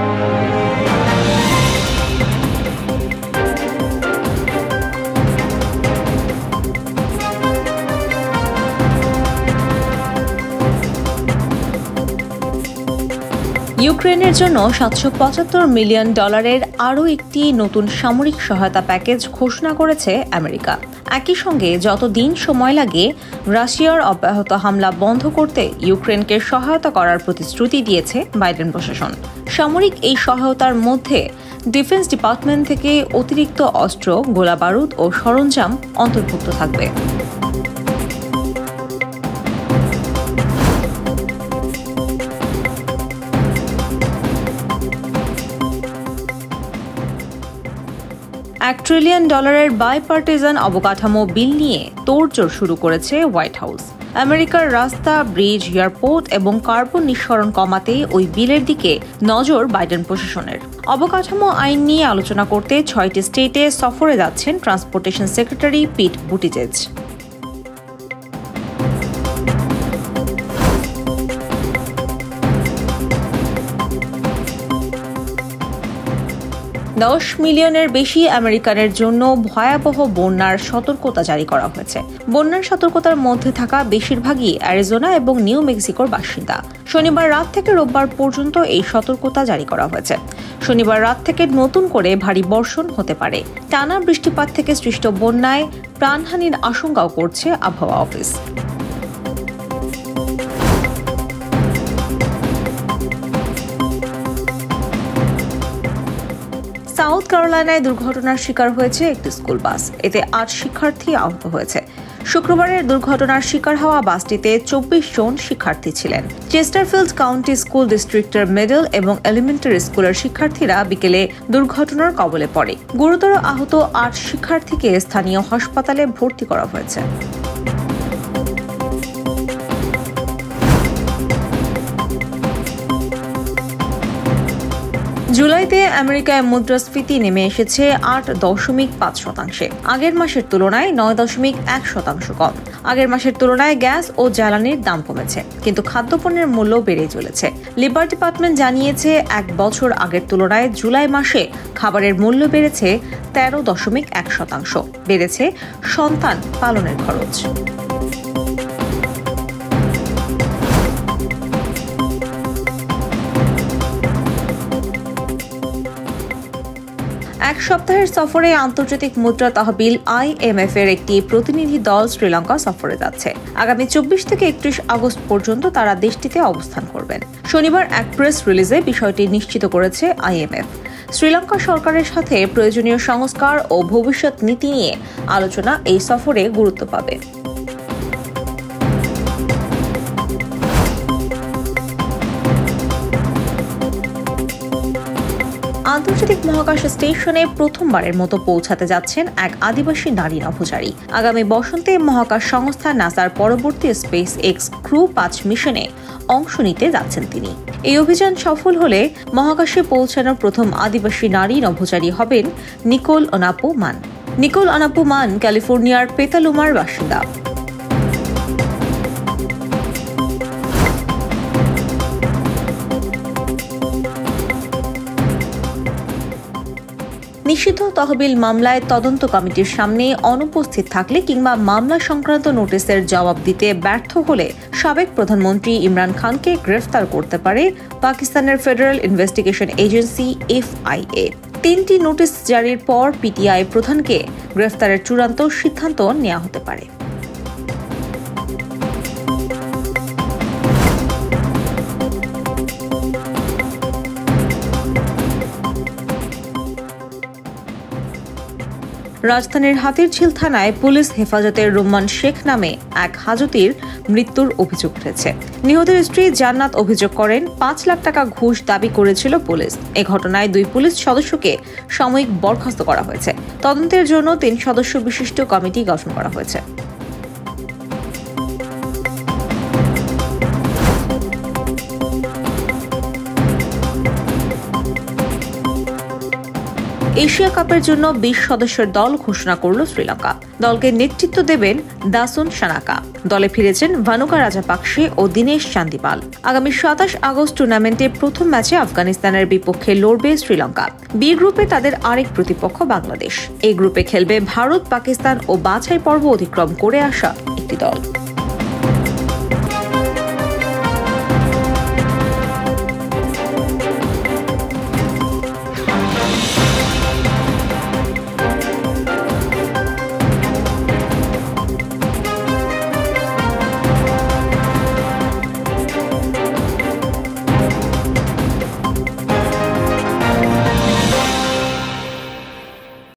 ইউক্রেনের জন্য $775 মিলিয়ন আরও একটি নতুন সামরিক সহায়তা প্যাকেজ ঘোষণা করেছে আমেরিকা। একই সঙ্গে যত দিন সময় লাগে রাশিয়ার অব্যাহত হামলা বন্ধ করতে ইউক্রেনকে সহায়তা করার প্রতিশ্রুতি দিয়েছে বাইডেন প্রশাসন। সামরিক এই সহায়তার মধ্যে ডিফেন্স ডিপার্টমেন্ট থেকে অতিরিক্ত অস্ত্র, গোলাবারুদ ও সরঞ্জাম অন্তর্ভুক্ত থাকবে। $1 ট্রিলিয়ন বাইপার্টিজান অবকাঠামো বিল নিয়ে তোড়জোড় শুরু করেছে হোয়াইট হাউস। আমেরিকার রাস্তা, ব্রিজ, এয়ারপোর্ট এবং কার্বন নিঃসরণ কমাতে ওই বিলের দিকে নজর বাইডেন প্রশাসনের। অবকাঠামো আইন নিয়ে আলোচনা করতে 6টি স্টেটে সফরে যাচ্ছেন ট্রান্সপোর্টেশন সেক্রেটারি পিট বুটিজেজ। $10 মিলিয়নের বেশি আমেরিকানের জন্য ভয়াবহ বন্যার সতর্কতা জারি করা হয়েছে। বন্যার সতর্কতার মধ্যে থাকা বেশিরভাগই অ্যারিজোনা এবং নিউ মেক্সিকোর বাসিন্দা। শনিবার রাত থেকে রোববার পর্যন্ত এই সতর্কতা জারি করা হয়েছে। শনিবার রাত থেকে নতুন করে ভারী বর্ষণ হতে পারে। টানা বৃষ্টিপাত থেকে সৃষ্ট বন্যায় প্রাণহানির আশঙ্কাও করছে আবহাওয়া অফিস। সাউথ ক্যারোলাইনায় দুর্ঘটনার শিকার হয়েছে একটি স্কুল বাস। এতে 8 শিক্ষার্থী আহত হয়েছে। শুক্রবারের দুর্ঘটনার শিকার হওয়া বাসটিতে 24 জন শিক্ষার্থী ছিলেন। চেস্টারফিল্ড কাউন্টি স্কুল ডিস্ট্রিক্টের মিডল এবং এলিমেন্টারি স্কুলের শিক্ষার্থীরা বিকেলে দুর্ঘটনার কবলে পড়ে। গুরুতর আহত 8 শিক্ষার্থীকে স্থানীয় হাসপাতালে ভর্তি করা হয়েছে। জুলাইতে আমেরিকায় মুদ্রাস্ফীতি নেমে এসেছে 8.5%। আগের মাসের তুলনায় 9.1% কম। আগের মাসের তুলনায় গ্যাস ও জ্বালানির দাম কমেছে, কিন্তু খাদ্যপণ্যের মূল্য বেড়ে চলেছে। লেবার ডিপার্টমেন্ট জানিয়েছে 1 বছর আগের তুলনায় জুলাই মাসে খাবারের মূল্য বেড়েছে 13.1%। বেড়েছে সন্তান পালনের খরচ। এক সপ্তাহের সফরে আন্তর্জাতিক মুদ্রা তহবিল IMF এর একটি প্রতিনিধি দল শ্রীলঙ্কা সফরে যাচ্ছে। আগামী 24 থেকে 31 আগস্ট পর্যন্ত তারা দেশটিতে অবস্থান করবেন। শনিবার এক প্রেস রিলিজে বিষয়টি নিশ্চিত করেছে IMF। শ্রীলঙ্কা সরকারের সাথে প্রয়োজনীয় সংস্কার ও ভবিষ্যৎ নীতি নিয়ে আলোচনা এই সফরে গুরুত্ব পাবে। আন্তর্জাতিক মহাকাশ স্টেশনে প্রথমবারের মতো পৌঁছাতে যাচ্ছেন এক আদিবাসী নারী নভোচারী। আগামী বসন্তে মহাকাশ সংস্থা নাসার পরবর্তী স্পেস এক্স ক্রু 5 মিশনে অংশ নিতে যাচ্ছেন তিনি। এই অভিযান সফল হলে মহাকাশে পৌঁছানোর প্রথম আদিবাসী নারী নভোচারী হবেন নিকোল অনাপু মান। নিকোল অনাপু মান ক্যালিফোর্নিয়ার পেতালুমার বাসিন্দা। নিষিদ্ধ তহবিল মামলায় তদন্ত কমিটির সামনে অনুপস্থিত থাকলে কিংবা মামলা সংক্রান্ত নোটিশের জবাব দিতে ব্যর্থ হলে সাবেক প্রধানমন্ত্রী ইমরান খানকে গ্রেফতার করতে পারে পাকিস্তানের ফেডারেল ইনভেস্টিগেশন এজেন্সি FIA। 3টি নোটিশ জারির পর PTI প্রধানকে গ্রেফতারের চূড়ান্ত সিদ্ধান্ত নেওয়া হতে পারে। রাজধানীর হাতিরঝিল থানায় পুলিশ হেফাজতের রুম্মান শেখ নামে এক হাজতির মৃত্যুর অভিযোগ উঠেছে। নিহতের স্ত্রী জান্নাত অভিযোগ করেন 5 লাখ টাকা ঘুষ দাবি করেছিল পুলিশ। এ ঘটনায় 2 পুলিশ সদস্যকে সাময়িক বরখাস্ত করা হয়েছে। তদন্তের জন্য 3 সদস্য বিশিষ্ট কমিটি গঠন করা হয়েছে। এশিয়া কাপের জন্য ২০ সদস্যের দল ঘোষণা করল শ্রীলঙ্কা। দলকে নেতৃত্ব দেবেন দাসুন সানাকা। দলে ফিরেছেন ভানুকা রাজাপাকসে ও দীনেশ চান্দিমাল। আগামী ২৭ আগস্ট টুর্নামেন্টে প্রথম ম্যাচে আফগানিস্তানের বিপক্ষে লড়বে শ্রীলঙ্কা। বি গ্রুপে তাদের আরেক প্রতিপক্ষ বাংলাদেশ। এই গ্রুপে খেলবে ভারত, পাকিস্তান ও বাছাই পর্ব অতিক্রম করে আসা একটি দল।